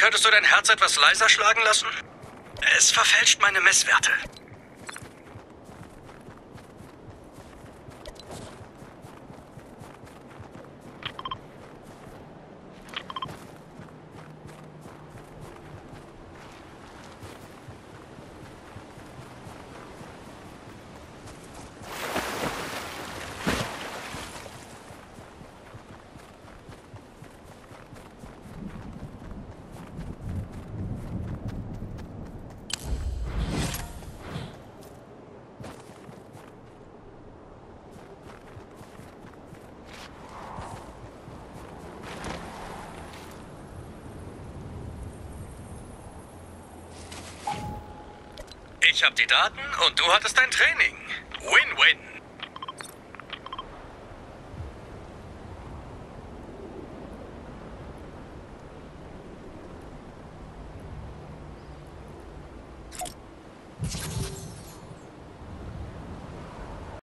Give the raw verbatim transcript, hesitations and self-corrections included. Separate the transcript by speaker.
Speaker 1: Könntest du dein Herz etwas leiser schlagen lassen? Es verfälscht meine Messwerte. Ich habe die Daten und du hattest dein Training. Win-win.